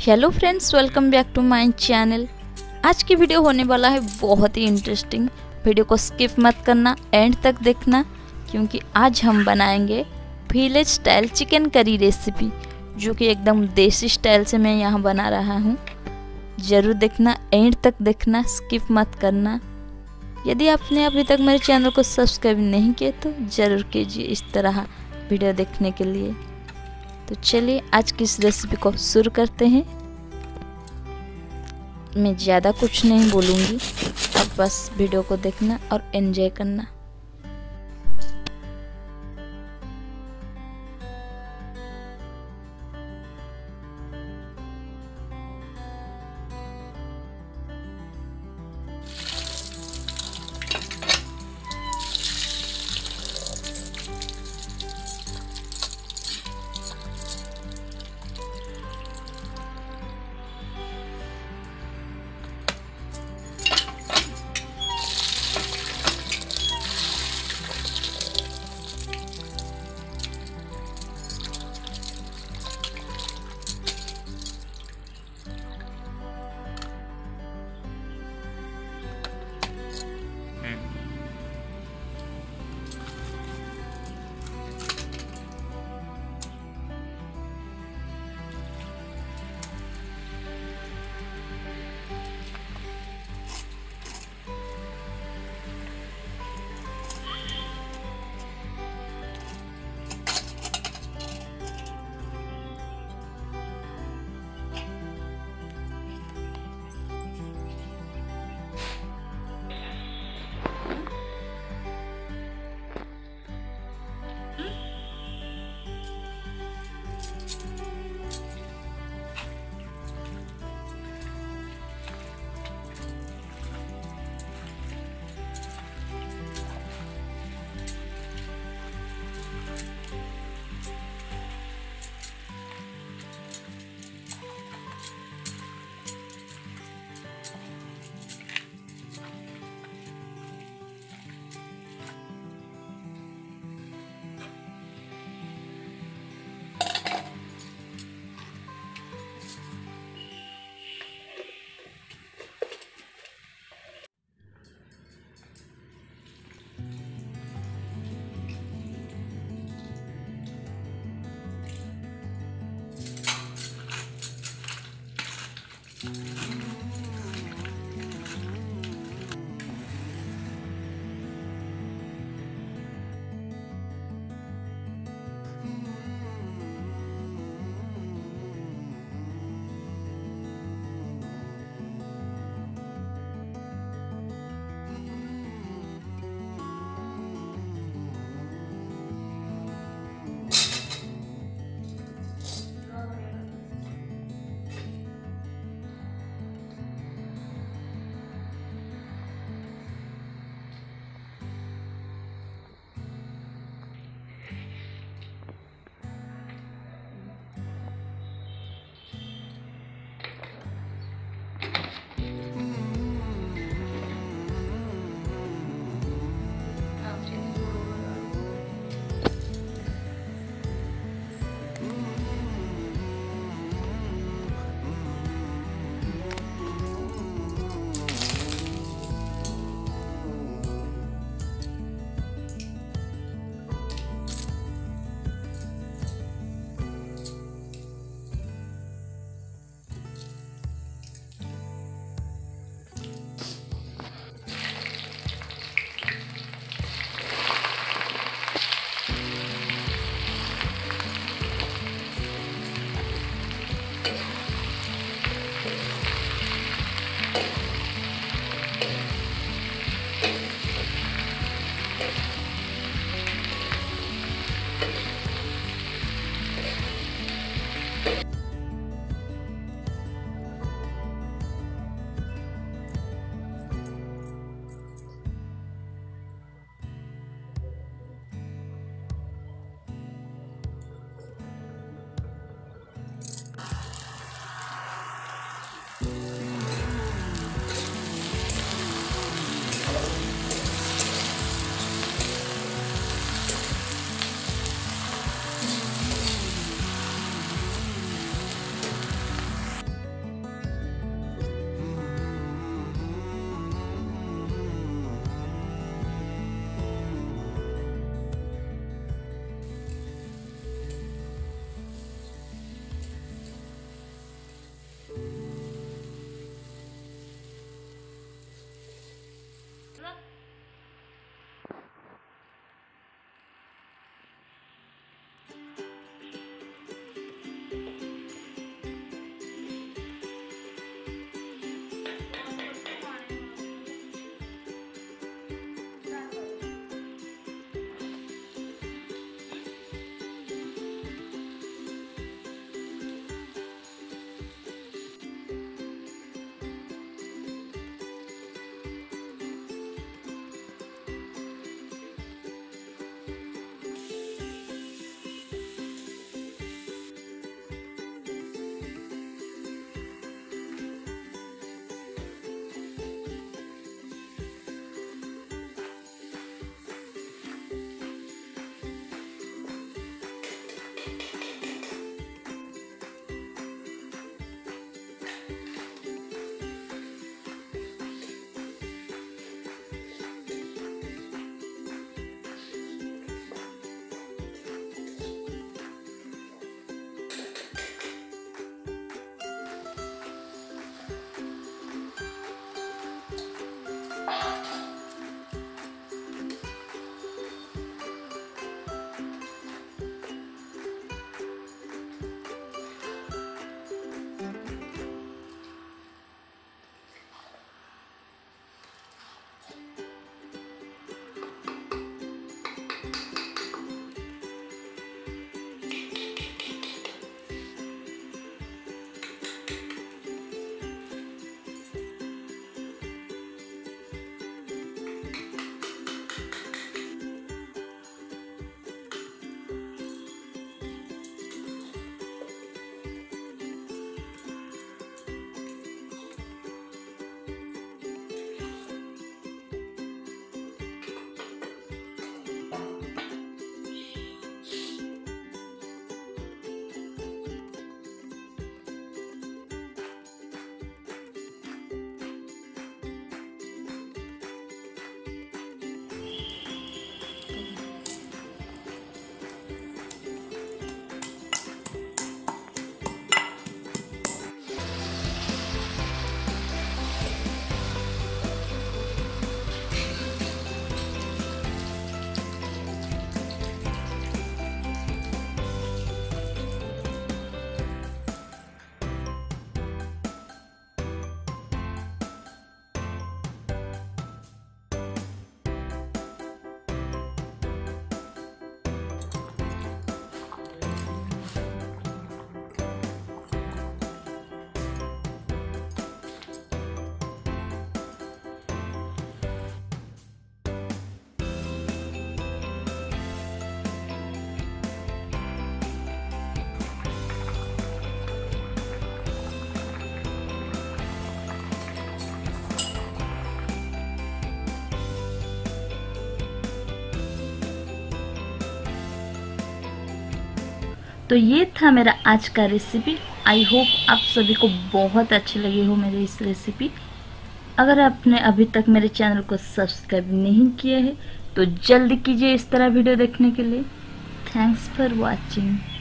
Hello friends, welcome back to my channel. आज की video होने वाला है बहुत ही इंटरेस्टिंग। वीडियो को स्किप मत करना, एंड तक देखना, क्योंकि आज हम बनाएंगे village style chicken curry recipe, जो कि एकदम देसी स्टाइल से मैं यहाँ बना रहा हूँ। ज़रूर देखना, एंड तक देखना, स्किप मत करना। यदि आपने अभी तक मेरे चैनल को सब्सक्राइब नहीं किया तो ज़रूर कीजिए इस तरह वीडियो देखने के लिए। तो चलिए आज की इस रेसिपी को शुरू करते हैं। मैं ज़्यादा कुछ नहीं बोलूँगी, अब बस वीडियो को देखना और एंजॉय करना। तो ये था मेरा आज का रेसिपी। आई होप आप सभी को बहुत अच्छी लगी हो मेरी इस रेसिपी। अगर आपने अभी तक मेरे चैनल को सब्सक्राइब नहीं किया है तो जल्दी कीजिए इस तरह वीडियो देखने के लिए। Thanks for watching.